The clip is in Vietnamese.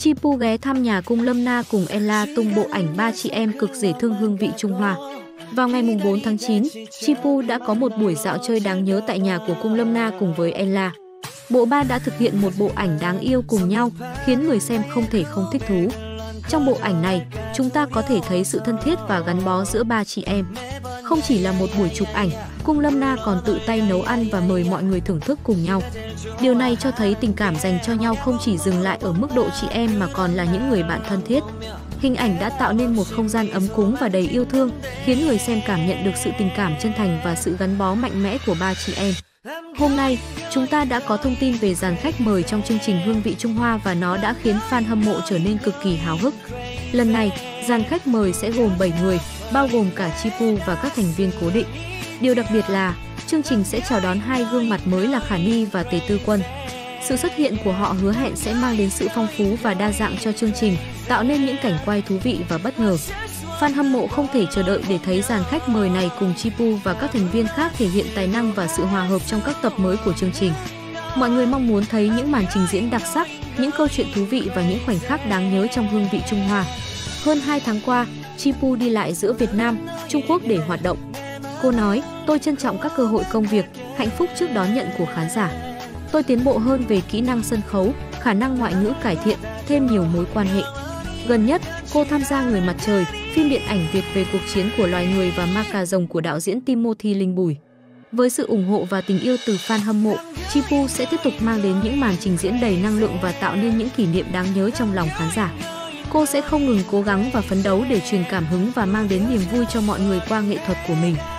Chi Pu ghé thăm nhà cung Lâm Na cùng Ella tung bộ ảnh ba chị em cực dễ thương hương vị Trung Hoa. Vào ngày 4 tháng 9, Chi Pu đã có một buổi dạo chơi đáng nhớ tại nhà của cung Lâm Na cùng với Ella. Bộ ba đã thực hiện một bộ ảnh đáng yêu cùng nhau, khiến người xem không thể không thích thú. Trong bộ ảnh này, chúng ta có thể thấy sự thân thiết và gắn bó giữa ba chị em. Không chỉ là một buổi chụp ảnh, cung Lâm Na còn tự tay nấu ăn và mời mọi người thưởng thức cùng nhau. Điều này cho thấy tình cảm dành cho nhau không chỉ dừng lại ở mức độ chị em mà còn là những người bạn thân thiết. Hình ảnh đã tạo nên một không gian ấm cúng và đầy yêu thương, khiến người xem cảm nhận được sự tình cảm chân thành và sự gắn bó mạnh mẽ của ba chị em. Hôm nay, chúng ta đã có thông tin về dàn khách mời trong chương trình Hương vị Trung Hoa và nó đã khiến fan hâm mộ trở nên cực kỳ háo hức. Lần này, dàn khách mời sẽ gồm 7 người, bao gồm cả Chi Pu và các thành viên cố định. Điều đặc biệt là, chương trình sẽ chào đón hai gương mặt mới là Khả Ni và Tề Tư Quân. Sự xuất hiện của họ hứa hẹn sẽ mang đến sự phong phú và đa dạng cho chương trình, tạo nên những cảnh quay thú vị và bất ngờ. Fan hâm mộ không thể chờ đợi để thấy dàn khách mời này cùng Chi Pu và các thành viên khác thể hiện tài năng và sự hòa hợp trong các tập mới của chương trình. Mọi người mong muốn thấy những màn trình diễn đặc sắc, những câu chuyện thú vị và những khoảnh khắc đáng nhớ trong Hương vị Trung Hoa. Hơn 2 tháng qua, Chi Pu đi lại giữa Việt Nam, Trung Quốc để hoạt động. Cô nói, tôi trân trọng các cơ hội công việc, hạnh phúc trước đón nhận của khán giả. Tôi tiến bộ hơn về kỹ năng sân khấu, khả năng ngoại ngữ cải thiện, thêm nhiều mối quan hệ. Gần nhất, cô tham gia Người Mặt Trời, phim điện ảnh Việt về cuộc chiến của loài người và ma cà rồng của đạo diễn Timothy Linh Bùi. Với sự ủng hộ và tình yêu từ fan hâm mộ, Chi Pu sẽ tiếp tục mang đến những màn trình diễn đầy năng lượng và tạo nên những kỷ niệm đáng nhớ trong lòng khán giả. Cô sẽ không ngừng cố gắng và phấn đấu để truyền cảm hứng và mang đến niềm vui cho mọi người qua nghệ thuật của mình.